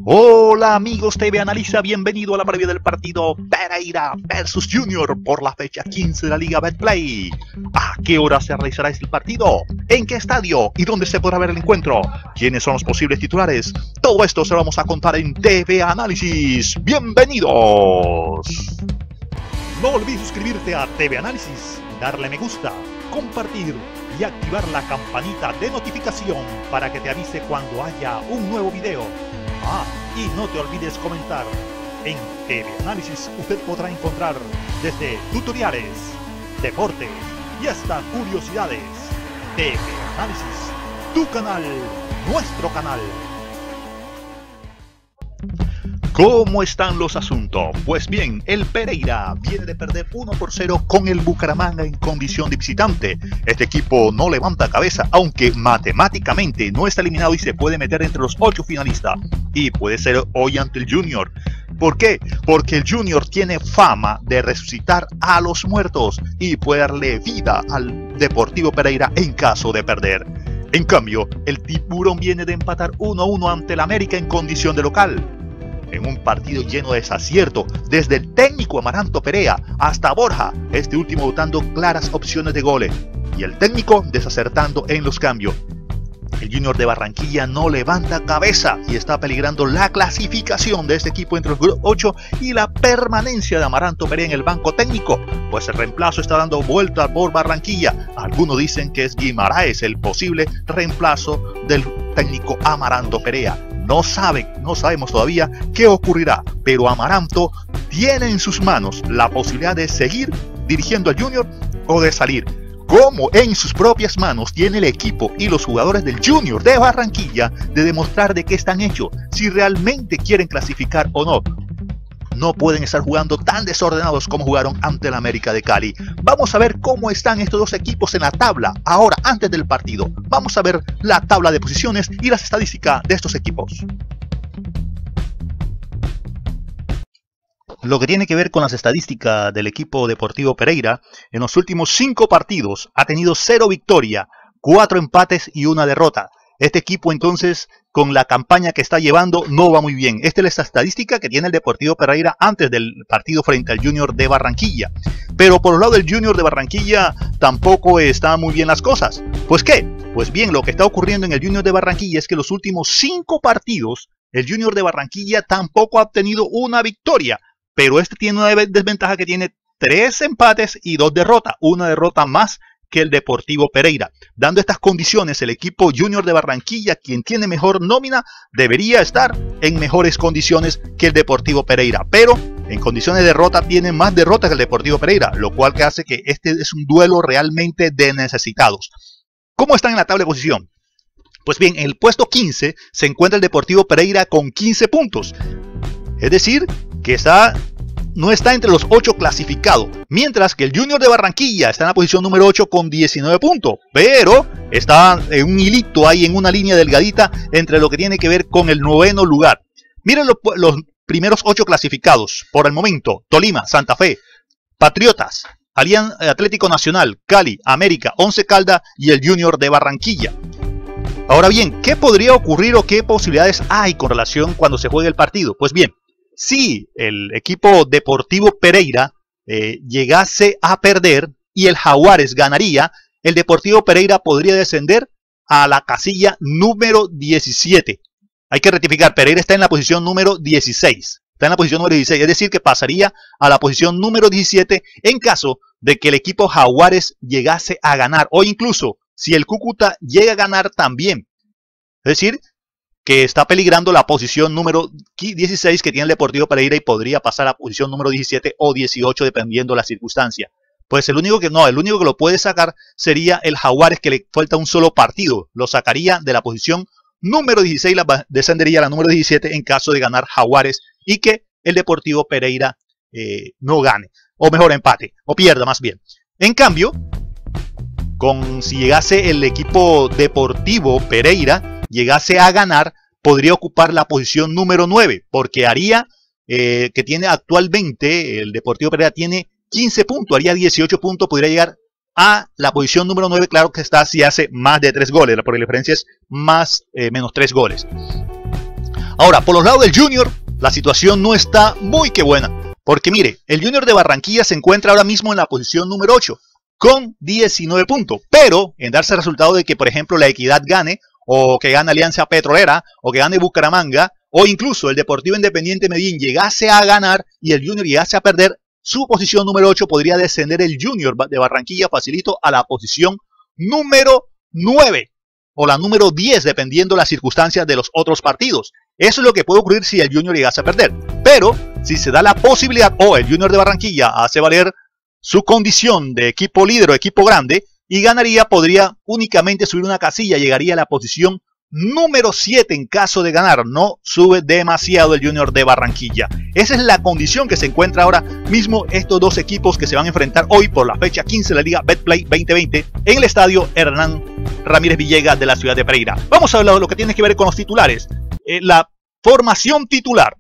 Hola amigos TV Analiza, bienvenido a la previa del partido Pereira vs Junior por la fecha 15 de la Liga Betplay. ¿A qué hora se realizará este partido? ¿En qué estadio? ¿Y dónde se podrá ver el encuentro? ¿Quiénes son los posibles titulares? Todo esto se lo vamos a contar en TV Análisis. ¡Bienvenidos! No olvides suscribirte a TV Análisis, darle me gusta, compartir y activar la campanita de notificación para que te avise cuando haya un nuevo video. Y no te olvides comentar. En TV Análisis usted podrá encontrar desde tutoriales, deportes y hasta curiosidades. TV Análisis, tu canal, nuestro canal. ¿Cómo están los asuntos? Pues bien, el Pereira viene de perder 1-0 con el Bucaramanga en condición de visitante. Este equipo no levanta cabeza, aunque matemáticamente no está eliminado y se puede meter entre los 8 finalistas. Y puede ser hoy ante el Junior. ¿Por qué? Porque el Junior tiene fama de resucitar a los muertos y puede darle vida al Deportivo Pereira en caso de perder. En cambio, el Tiburón viene de empatar 1-1 ante el América en condición de local. En un partido lleno de desacierto, desde el técnico Amaranto Perea hasta Borja, este último dando claras opciones de goles, y el técnico desacertando en los cambios. El Junior de Barranquilla no levanta cabeza y está peligrando la clasificación de este equipo entre los 8 y la permanencia de Amaranto Perea en el banco técnico, pues el reemplazo está dando vuelta por Barranquilla. Algunos dicen que es Guimaraes el posible reemplazo del técnico Amaranto Perea. No sabemos todavía qué ocurrirá, pero Amaranto tiene en sus manos la posibilidad de seguir dirigiendo al Junior o de salir. Como en sus propias manos tiene el equipo y los jugadores del Junior de Barranquilla de demostrar de qué están hechos, si realmente quieren clasificar o no. No pueden estar jugando tan desordenados como jugaron ante el América de Cali. Vamos a ver cómo están estos dos equipos en la tabla ahora antes del partido. Vamos a ver la tabla de posiciones y las estadísticas de estos equipos. Lo que tiene que ver con las estadísticas del equipo Deportivo Pereira, en los últimos 5 partidos ha tenido 0 victoria, 4 empates y 1 derrota. Este equipo entonces, con la campaña que está llevando, no va muy bien. Esta es la estadística que tiene el Deportivo Pereira antes del partido frente al Junior de Barranquilla. Pero por el lado del Junior de Barranquilla tampoco están muy bien las cosas. ¿Pues qué? Pues bien, lo que está ocurriendo en el Junior de Barranquilla es que los últimos 5 partidos, el Junior de Barranquilla tampoco ha obtenido una victoria. Pero este tiene una desventaja que tiene 3 empates y 2 derrotas. Una derrota más que el Deportivo Pereira. Dando estas condiciones, el equipo Junior de Barranquilla, quien tiene mejor nómina, debería estar en mejores condiciones que el Deportivo Pereira. Pero en condiciones de derrota tiene más derrotas que el Deportivo Pereira, lo cual que hace que este es un duelo realmente de necesitados. ¿Cómo están en la tabla de posición? Pues bien, en el puesto 15 se encuentra el Deportivo Pereira con 15 puntos. Es decir, que no está entre los 8 clasificados, mientras que el Junior de Barranquilla está en la posición número 8 con 19 puntos, pero está en un hilito ahí, en una línea delgadita entre lo que tiene que ver con el 9º lugar. Miren los primeros 8 clasificados por el momento: Tolima, Santa Fe, Patriotas, Atlético Nacional, Cali, América, Once Caldas y el Junior de Barranquilla. Ahora bien, ¿qué podría ocurrir o qué posibilidades hay con relación cuando se juegue el partido? Pues bien, si el equipo Deportivo Pereira llegase a perder y el Jaguares ganaría, el Deportivo Pereira podría descender a la casilla número 17. Hay que rectificar, Pereira está en la posición número 16. Está en la posición número 16, es decir, que pasaría a la posición número 17 en caso de que el equipo Jaguares llegase a ganar, o incluso si el Cúcuta llega a ganar también. Es decir, que está peligrando la posición número 16 que tiene el Deportivo Pereira y podría pasar a la posición número 17 o 18 dependiendo de la circunstancia. Pues el único que lo puede sacar sería el Jaguares, que le falta un solo partido. Lo sacaría de la posición número 16, descendería a la número 17 en caso de ganar Jaguares y que el Deportivo Pereira no gane, o mejor empate, o pierda más bien. En cambio, si llegase el equipo Deportivo Pereira llegase a ganar, podría ocupar la posición número 9, porque haría que tiene actualmente, el Deportivo Pereira tiene 15 puntos, haría 18 puntos, podría llegar a la posición número 9, claro que está si hace más de 3 goles, porque la diferencia es menos 3 goles. Ahora, por los lados del Junior, la situación no está muy que buena. Porque mire, el Junior de Barranquilla se encuentra ahora mismo en la posición número 8, con 19 puntos. Pero, en darse el resultado de que, por ejemplo, la Equidad gane, o que gane Alianza Petrolera, o que gane Bucaramanga, o incluso el Deportivo Independiente Medellín llegase a ganar y el Junior llegase a perder, su posición número 8 podría descender el Junior de Barranquilla facilito a la posición número 9 o la número 10, dependiendo las circunstancias de los otros partidos. Eso es lo que puede ocurrir si el Junior llegase a perder. Pero si se da la posibilidad o el Junior de Barranquilla hace valer su condición de equipo líder o equipo grande y ganaría, podría únicamente subir una casilla, llegaría a la posición número 7 en caso de ganar. No sube demasiado el Junior de Barranquilla. Esa es la condición que se encuentra ahora mismo estos dos equipos que se van a enfrentar hoy por la fecha 15 de la Liga Betplay 2020 en el estadio Hernán Ramírez Villegas de la ciudad de Pereira. Vamos a hablar de lo que tiene que ver con los titulares. La formación titular.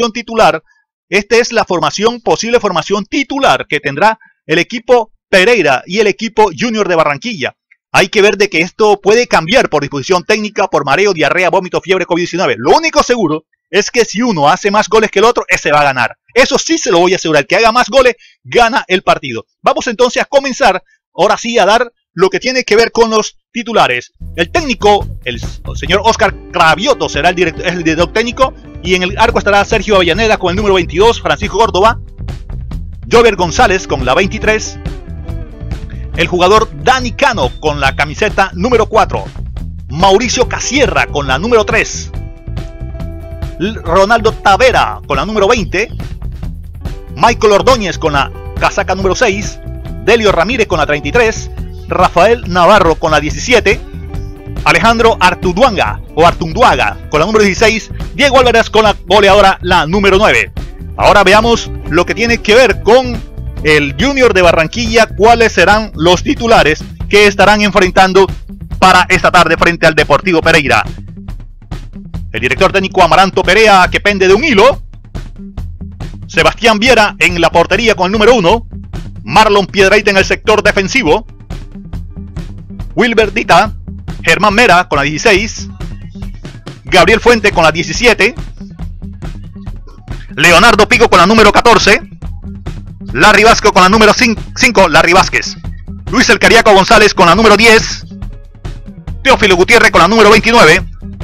Esta es la posible formación titular que tendrá el equipo Pereira y el equipo Junior de Barranquilla. Hay que ver de que esto puede cambiar por disposición técnica, por mareo, diarrea, vómito, fiebre, COVID-19. Lo único seguro es que si uno hace más goles que el otro, ese va a ganar. Eso sí se lo voy a asegurar. El que haga más goles, gana el partido. Vamos entonces a comenzar, ahora sí, a dar lo que tiene que ver con los titulares. El técnico, el señor Oscar Cravioto, será el director técnico. Y en el arco estará Sergio Avellaneda con el número 22, Francisco Córdoba, Jover González con la 23, el jugador Dani Cano con la camiseta número 4, Mauricio Casierra con la número 3, Ronaldo Tavera con la número 20, Michael Ordóñez con la casaca número 6, Delio Ramírez con la 33, Rafael Navarro con la 17, Alejandro Artunduaga con la número 16, Diego Álvarez con la goleadora, la número 9. Ahora veamos lo que tiene que ver con el Junior de Barranquilla, cuáles serán los titulares que estarán enfrentando para esta tarde frente al Deportivo Pereira. El director técnico Amaranto Perea, que pende de un hilo. Sebastián Viera en la portería con el número 1. Marlon Piedrahita en el sector defensivo. Wilber Dita, Germán Mera con la 16. Gabriel Fuente con la 17. Leonardo Pico con la número 14. Larry Vasco con la número 5, Larry Vázquez. Luis El Cariaco González con la número 10. Teófilo Gutiérrez con la número 29.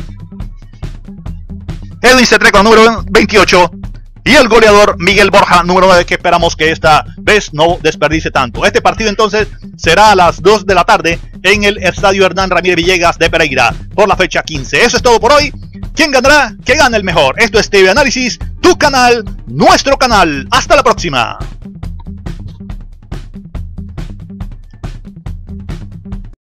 Edwin Cetré con la número 28. Y el goleador Miguel Borja, número 9, que esperamos que esta vez no desperdicie tanto. Este partido entonces será a las 2 de la tarde en el estadio Hernán Ramírez Villegas de Pereira por la fecha 15. Eso es todo por hoy. ¿Quién ganará? Que gane el mejor. Esto es TV Análisis, tu canal, nuestro canal. Hasta la próxima.